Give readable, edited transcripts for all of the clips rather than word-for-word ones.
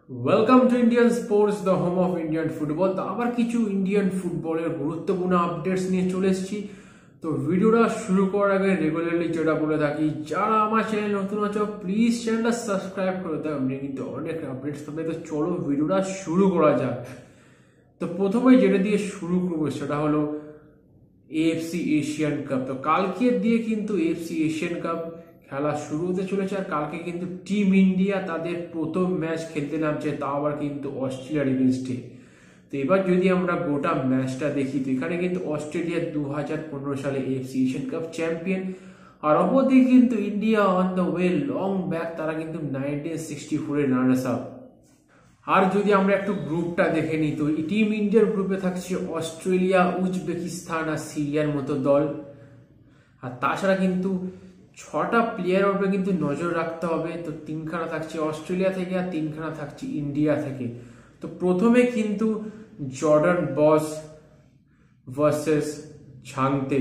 Welcome to Indian sports, the home of Indian football. তো আবার কিছু ইন্ডিয়ান ফুটবলের গুরুত্বপূর্ণ আপডেটস নিয়ে চলে এসেছি। তো ভিডিওটা শুরু করার আগে রেগুলারলি যেটা বলে থাকি, যারা আমার চ্যানেল নতুন আছো প্লিজ চ্যানেলটা সাবস্ক্রাইব করে দাও। আমি কিন্তু অনেক আপডেটস পাবে। তো চলো ভিডিওটা শুরু করা যাক। তো প্রথমে যেটা দিয়ে শুরু করবো সেটা হলো এএফসি এশিয়ান কাপ। তো কালকে দিয়ে কিন্তু এএফসি এশিয়ান কাপ খেলা শুরু হতে চলেছে। আর কালকে কিন্তু টিম ইন্ডিয়া তাদের প্রথম ম্যাচ খেলতে নামছে, তাও আবার কিন্তু অস্ট্রেলিয়ার এগেনস্টে। তো এবার যদি আমরা গোটা ম্যাচটা দেখি, তো এখানে কিন্তু অস্ট্রেলিয়া 2015 সালে এএফসি এশিয়ান কাপ চ্যাম্পিয়ন। আর অপরদিকে কিন্তু India on the way long back, তারা কিন্তু 1964 রানার্স আপ। আর যদি আমরা একটু গ্রুপটা দেখে নিই, তো টিম ইন্ডিয়ার গ্রুপে থাকছে অস্ট্রেলিয়া, উজবেকিস্তান আর সিরিয়ার মতো দল। আর তাছাড়া কিন্তু 6টা প্লেয়ারের উপরে কিন্তু নজর রাখতে হবে। তো 3খানা থাকছে অস্ট্রেলিয়া থেকে আর 3খানা থাকছে ইন্ডিয়া থেকে। তো প্রথমে কিন্তু জর্ডান বস ভার্সেস ঝাংতে,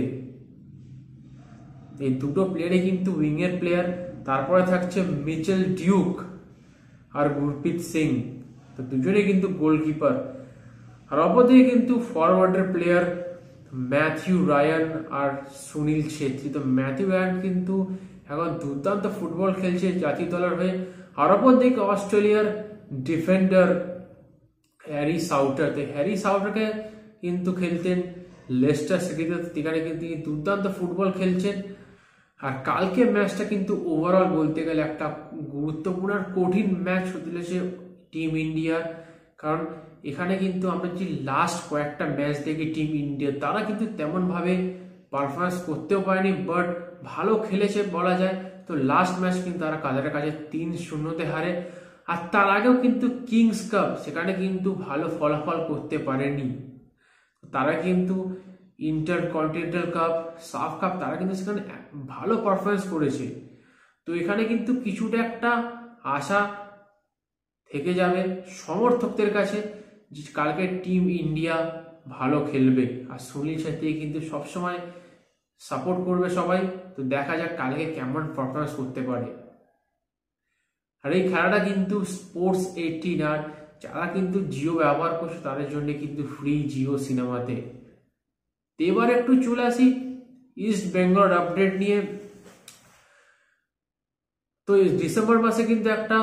এই দুটো প্লেয়ারই কিন্তু উইংয়ের প্লেয়ার। তারপরে থাকছে মিচেল ডিউক আর গুরপ্রীত সিং, তো দুজনেই কিন্তু গোলকিপার। আর অপরদিকে কিন্তু ফরওয়ার্ডের প্লেয়ার ম্যাথিউ রায়ান আর সুনীল ছেত্রী। তো ম্যাথিউ রায়ান কিন্তু এখন দুর্দান্ত ফুটবল খেলছে জাতীয় দলের হয়ে। আর অপরদিকে অস্ট্রেলিয়ার ডিফেন্ডার হ্যারি সাউটার। তো হ্যারি সাউটারকে কিন্তু খেলতেন লেস্টার সিটিতে, সেখানে কিন্তু তিনি দুর্দান্ত ফুটবল খেলছেন। আর কালকে ম্যাচটা কিন্তু ওভারঅল বলতে গেলে একটা গুরুত্বপূর্ণ আর কঠিন ম্যাচ হতে চলেছে টিম ইন্ডিয়ার। কারণ এখানে কিন্তু আমরা যে লাস্ট কয়েকটা ম্যাচ দেখি টিম ইন্ডিয়া, তারা কিন্তু তেমনভাবে পারফরমেন্স করতেও পারেনি, বাট ভালো খেলেছে বলা যায়। তো লাস্ট ম্যাচ কিন্তু তারা কাদের কাছে 3-0 হারে। আর তার আগেও কিন্তু কিংস কাপ, সেখানে কিন্তু ভালো ফলাফল করতে পারেনি। তারা কিন্তু ইন্টারকন্টিনেন্টাল কাপ, সাফ কাপ, তারা কিন্তু সেখানে ভালো পারফরমেন্স করেছে। তো এখানে কিন্তু কিছুটা একটা আশা থেকে যাবে সমর্থকদের কাছে যে কালকে টিম ইন্ডিয়া ভালো খেলবে। আর সুনীল ছেত্রী কিন্তু সবসময় সাপোর্ট করবে সবাই। তো দেখা যাক কালকে কেমন পারফরমেন্স করতে পারে। আর এই খেলাটা কিন্তু স্পোর্টস 18, আর যারা কিন্তু জিও ব্যবহার করছে তাদের জন্য কিন্তু ফ্রি জিও সিনেমাতে। এবার একটু চলে আসি ইস্ট বেঙ্গল আপডেট নিয়ে। তো ডিসেম্বর মাসে কিন্তু একটা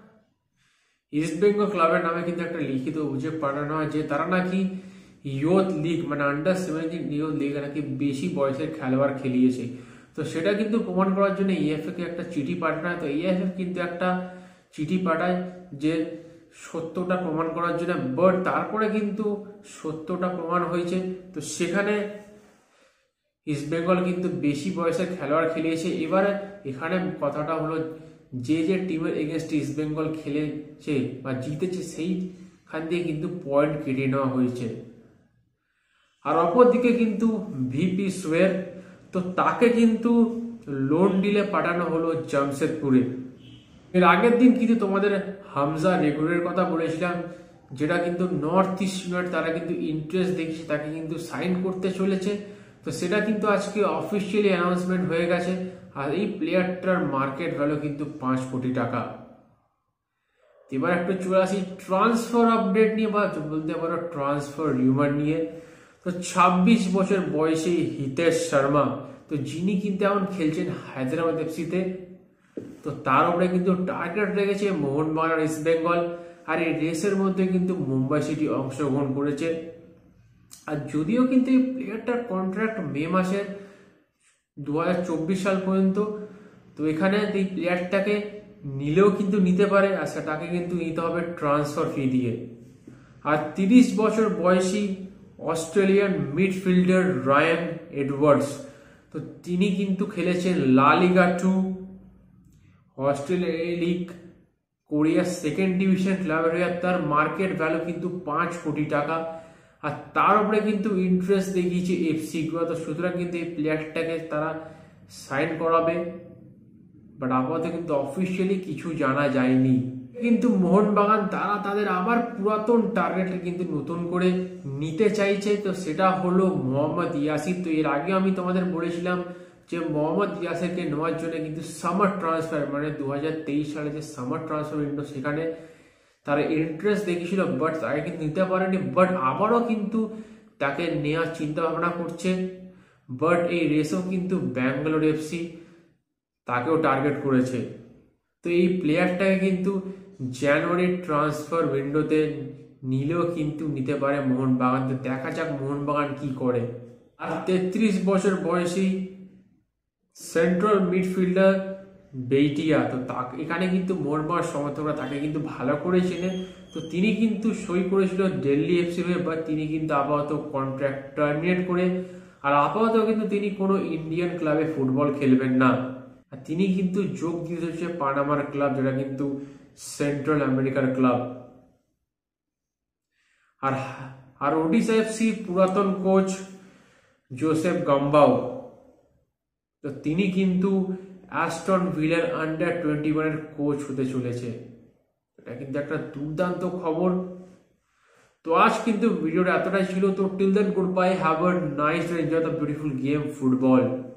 ইস্ট বেঙ্গল ক্লাবের নামে কিন্তু একটা লিখিত অভিযোগ পাঠানো হয় যে তারা নাকি ইয়ুথ লিগ মানে আন্ডার-17 ইয়ুথ লিগ নাকি বেশি বয়সের খেলোয়াড় খেলিয়েছে। তো সেটা কিন্তু প্রমাণ করার জন্য ইএফএ কে একটা চিঠি পাঠানো হয়। তো ইএফএ কিন্তু একটা চিঠি পাঠায় যে সত্যটা প্রমাণ করার জন্য, বাট তারপরে কিন্তু সত্যটা প্রমাণ হয়েছে। তো সেখানে ইস্ট বেঙ্গল কিন্তু বেশি বয়সের খেলোয়াড় খেলিয়েছে। এবারে এখানে কথাটা হলো যে যে টিমের এগেনস্টে ইস্ট বেঙ্গল খেলেছে বা জিতেছে, সেইখান দিয়ে কিন্তু পয়েন্ট কেটে নেওয়া হয়েছে। আর অপরদিকে কিন্তু ভিপি সোয়ের, তো তাকে কিন্তু লোন ডিলে পাঠানো হলো জামশেদপুরে। এর আগের দিন কিন্তু তোমাদের হামজা রেগুলের কথা বলেছিলাম, যেটা কিন্তু নর্থ ইস্ট ইউনাইটেড তারা কিন্তু ইন্টারেস্ট দেখিয়েছে, তাকে কিন্তু সাইন করতে চলেছে। তো সেটা কিন্তু আজকে অফিসিয়ালি অ্যানাউন্সমেন্ট হয়ে গেছে। আর এই প্লেয়ারটার মার্কেট ভ্যালু কিন্তু 5 কোটি টাকা। এবার একটু চলে আসি ট্রান্সফার আপডেট নিয়ে, বা বলতে পারো ট্রান্সফার রিউমার নিয়ে। তো 26 বছর বয়সী হিতেশ শর্মা, তো যিনি কিন্তু এখন খেলছেন হায়দ্রাবাদ এফসিতে, তো তার উপরে কিন্তু টার্গেট রেখেছে মোহনবাগান আর ইস্ট বেঙ্গল। আর এই রেসের মধ্যে কিন্তু মুম্বাই সিটি অংশগ্রহণ করেছে। আর যদিও কিন্তু এই প্লেয়ারটার কন্ট্রাক্ট মে মাসের 2024 সাল পর্যন্ত, তো এখানে এই প্লেয়ারটাকে নিলেও কিন্তু নিতে পারে, আর সেটাকে কিন্তু নিতে হবে ট্রান্সফার ফি দিয়ে। আর 30 বছর বয়সী অস্ট্রেলিয়ান মিডফিল্ডার রায়ান এডওয়ার্ডস, তো তিনি কিন্তু খেলেছেন লা লিগা 2, অস্ট্রেলিয়া লিগ, কোরিয়ার সেকেন্ড ডিভিশন ক্লাবের হয়ে। তার মার্কেট ভ্যালু কিন্তু 5 কোটি টাকা। আর তার উপরে কিন্তু ইন্টারেস্ট দেখিয়েছে এফসি গোয়া। তো সুতরাং কিন্তু এই প্লেয়ারটাকে তারা সাইন করাবে, বাট আপাতত কিন্তু অফিসিয়ালি কিছু জানা যায়নি। কিন্তু মোহনবাগান তারা তাদের আবার পুরাতন টার্গেটকে কিন্তু নতুন করে নিতে চাইছে। তো সেটা হলো মোহাম্মদ ইয়াসির। তো এর আগে আমি তোমাদের বলেছিলাম যে মোহাম্মদ ইয়াসিরকে নেওয়ার জন্য কিন্তু সামার ট্রান্সফার মানে 2023 সালে যে সামার ট্রান্সফার উইন্ডো, সেখানে তার ইন্টারেস্ট দেখিয়েছিল, বাট তাকে কিন্তু নিতে পারেনি। বাট আবারও কিন্তু তাকে নেওয়ার চিন্তা ভাবনা করছে। বাট এই রেসেও কিন্তু ব্যাঙ্গালোর এফসি তাকেও টার্গেট করেছে। তো এই প্লেয়ারটাকে কিন্তু জানুয়ারি ট্রান্সফার উইন্ডোতে নিলেও কিন্তু নিতে পারে মোহনবাগান। তো দেখা যাক মোহনবাগান কি করে। আর 33 বছর বয়সী সেন্ট্রাল মিডফিল্ডার বেইটিয়া, তো এখানে কিন্তু মোহনবাগান সমর্থকরা তাকে কিন্তু ভালো করে চেনে। তো তিনি কিন্তু সই করেছিল দিল্লি এফসি হয়ে, বা তিনি কিন্তু আপাতত কন্ট্রাক্ট টার্মিনেট করে, আর আপাতত কিন্তু তিনি কোনো ইন্ডিয়ান ক্লাবে ফুটবল খেলবেন না। আর তিনি কিন্তু যোগ দিতে হচ্ছে পানামার ক্লাব, যেটা কিন্তু সেন্ট্রাল আমেরিকার ক্লাব। আর ওডিশা এফসি পুরাতন কোচ জোসেফ গাম্বাও, তো তিনি কিন্তু অ্যাস্টন ভিলার আন্ডার-21 এর কোচ হতে চলেছে। এটা কিন্তু একটা দুর্দান্ত খবর। তো আজ কিন্তু ভিডিওটা এতটাই ছিল। তো till then goodbye, have a nice day, enjoy the beautiful game football.